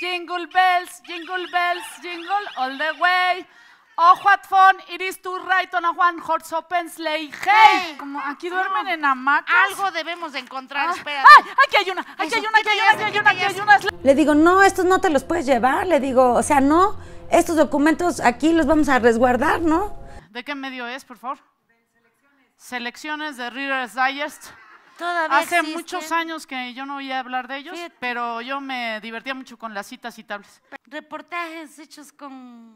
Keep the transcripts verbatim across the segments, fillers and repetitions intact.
Jingle bells, jingle bells, jingle all the way. Oh, what fun it is to ride on a one horse open sleigh. Hey, como aquí duermen en hamacas. Algo debemos de encontrar, Ah, espérate. ¡Ay! Aquí hay una, aquí Eso, hay una, aquí hay una, aquí hay una, aquí hay una. Le digo, no, estos no te los puedes llevar. Le digo, o sea, no, estos documentos aquí los vamos a resguardar, ¿no? ¿De qué medio es, por favor? Selecciones de Reader's Digest. Todavía Hace existen. muchos años que yo no oía hablar de ellos, Fíjate. pero yo me divertía mucho con las citas citables. Reportajes hechos con...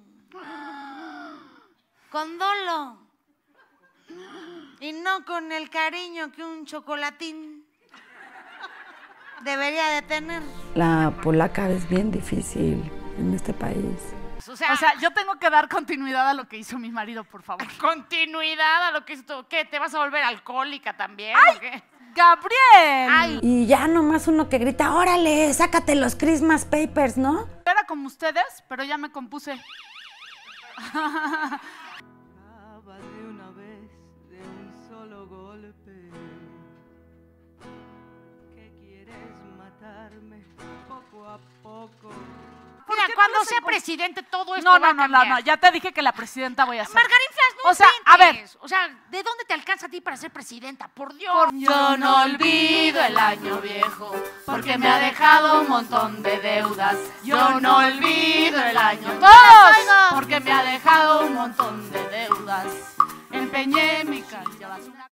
con dolo. Y no con el cariño que un chocolatín debería de tener. La polaca es bien difícil en este país. O sea, O sea, yo tengo que dar continuidad a lo que hizo mi marido, por favor. continuidad a lo que esto. ¿Qué? ¿Te vas a volver alcohólica también? ¡Ay! ¿O qué? ¡Gabriel! Ay, Y ya nomás uno que grita, órale, sácate los Christmas papers, ¿no? Era como ustedes, pero ya me compuse. Acaba de una vez, de un solo golpe. ¿Qué quieres matarme poco a poco? mira, qué no cuando les sea encon- presidente todo esto No, va no, a no, no, cambiar. no, ya te dije que la presidenta voy a ser. Margarinflas, no O sea, a ver. inventes. O sea, ¿de dónde te alcanza a ti para ser presidenta? Por Dios. Yo no olvido el año viejo, porque me ha dejado un montón de deudas. Yo no olvido el año todos, porque me ha dejado un montón de deudas. Empeñé mi calle basura.